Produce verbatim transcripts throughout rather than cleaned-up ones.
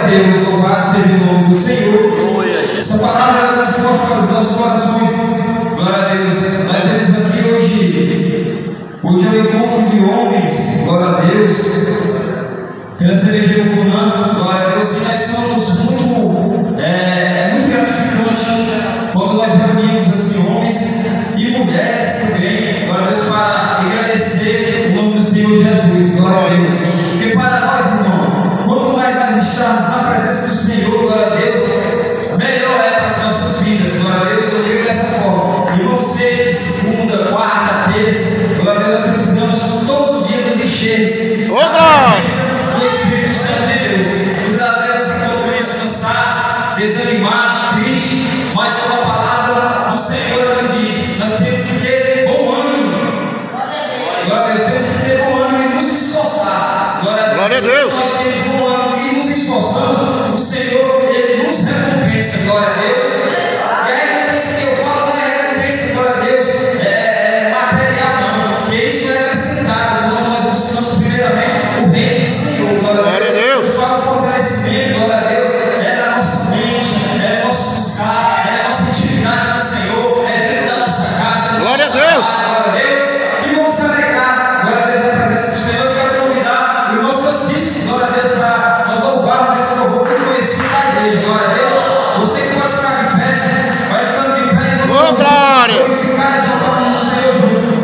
a Deus, louvado seja o nome do Senhor. Essa palavra é muito forte para os nossos corações. Glória a Deus. Nós vemos aqui hoje, hoje é o encontro de homens. Glória a Deus. Pela cerveja do Conan. Glória a Deus. E nós somos muito, é, é muito gratificante quando nós reunimos assim homens e mulheres também. Glória a Deus, para agradecer o nome do Senhor Jesus. Glória a Deus. Porque para nós, irmão, quanto mais nós estamos na presença do Senhor, glória a Deus, melhor é para as nossas vidas. Glória a Deus, eu digo dessa forma. Irmão, seja de segunda, quarta, terça, glória a Deus, nós precisamos todos os dias nos encher do Espírito Santo de Deus. Muitas das vezes encontramos cansados, desanimados, tristes, mas com a palavra do Senhor ele diz: nós temos que ter bom ânimo. Glória a Deus, temos que ter bom ânimo e nos esforçar. Glória a Deus. Glória a Deus. Nós temos bom ânimo e nos esforçamos. O Senhor, ele nos recompensa. Glória a Deus. E a recompensa que eu falo não é recompensa, glória a Deus, é, é material, não. Porque isso é acrescentado quando nós buscamos primeiramente o reino do Senhor. Glória a Deus. Eu falo fortalecimento, glória a Deus, é da nossa mente, é do nosso buscar, é da nossa intimidade com o Senhor, é dentro da nossa casa. Glória a Deus. Glória a Deus. E vamos se alegrar. Glória a Deus, na presença do Senhor. Eu quero convidar o irmão Francisco, glória a Deus, para nós louvarmos esse louvor que eu conheci da igreja. Glória a Deus. Você que pode ficar de pé, vai ficando de pé e vamos glorificar, exaltar o nome do Senhor junto.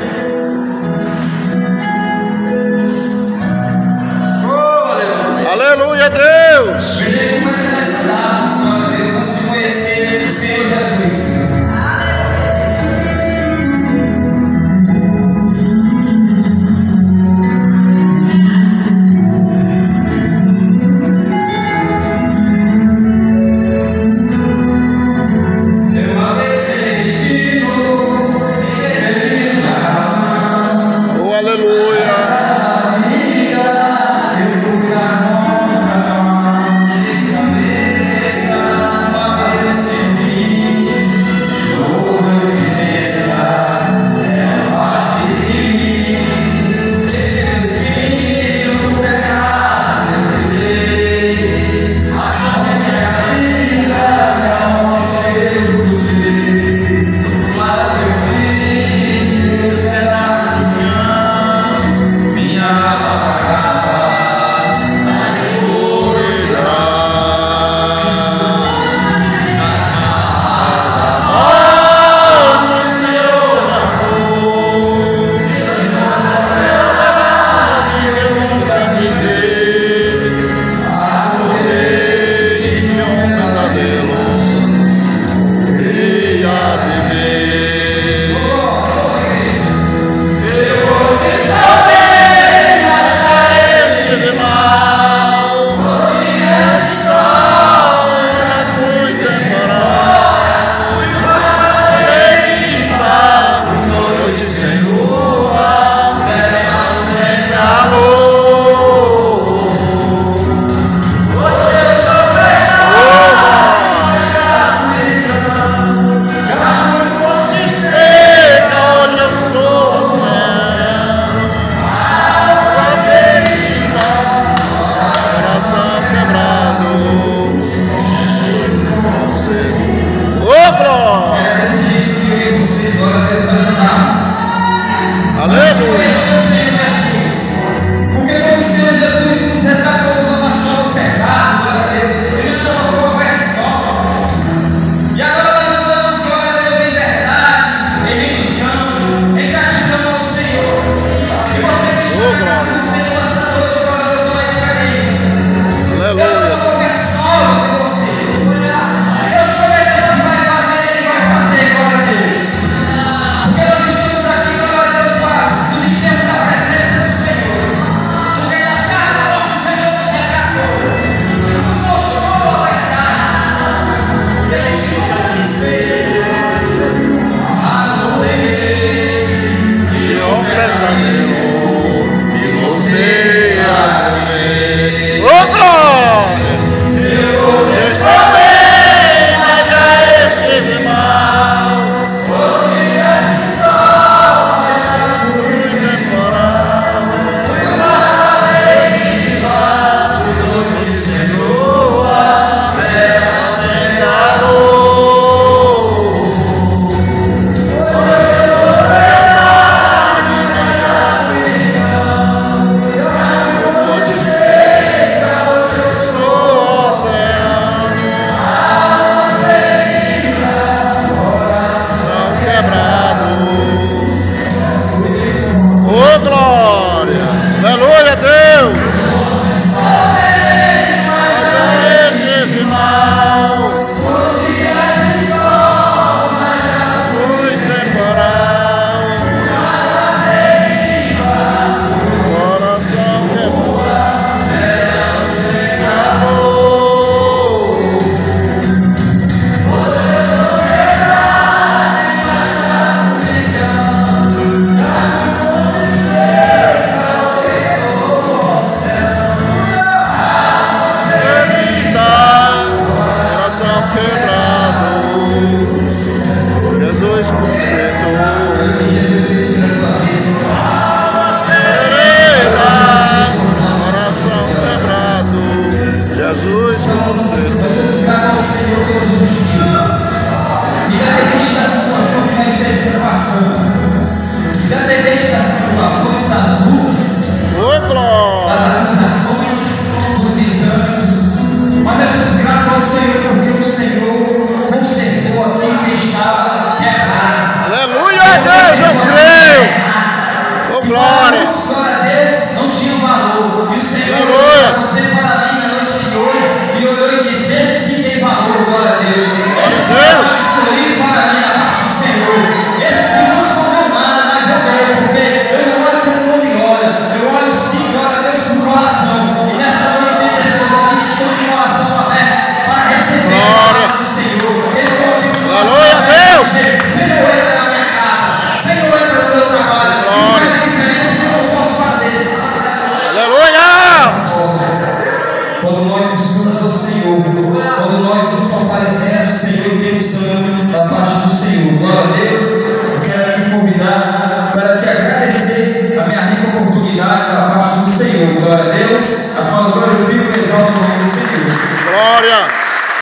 Oh, aleluia, Deus. Veja aí como é que nós andávamos, glória a Deus, antes de conhecer o Senhor Jesus. Aleluia. Então, nós somos gratos ao Senhor pelos últimos dias. Independente da situação que nós estejamos passando, independente das tribulações, das lutas, das acusações, dos desânimos, mas nós somos gratos ao Senhor porque o Senhor consertou aquilo que estava quebrado. Aleluia a Deus, eu creio. Oh, glória. Glória a Deus, não tinha valor. E o Senhor olhou para você, para mim, na noite de hoje, e olhou e disse: esse sim tem valor, glória a Deus. Esse sim é escolhido para mim da parte do Senhor. Esse sim não sou meu nada, mas eu dou, porque eu não olho como o homem olha. Eu olho sim, glória a Deus, com o coração. E nesta noite tem pessoas aqui que estão com o coração aberto para receber a palavra do Senhor. Estou aqui com o coração aberto para dizer: Senhor, entra na minha casa. Senhor, entra no meu trabalho. E faz a diferença que eu não posso fazer. Aleluia! Quando nós buscamos o Senhor, quando nós nos fortalecemos no Senhor e temos sangue da parte do Senhor. Glória a Deus. Eu quero aqui convidar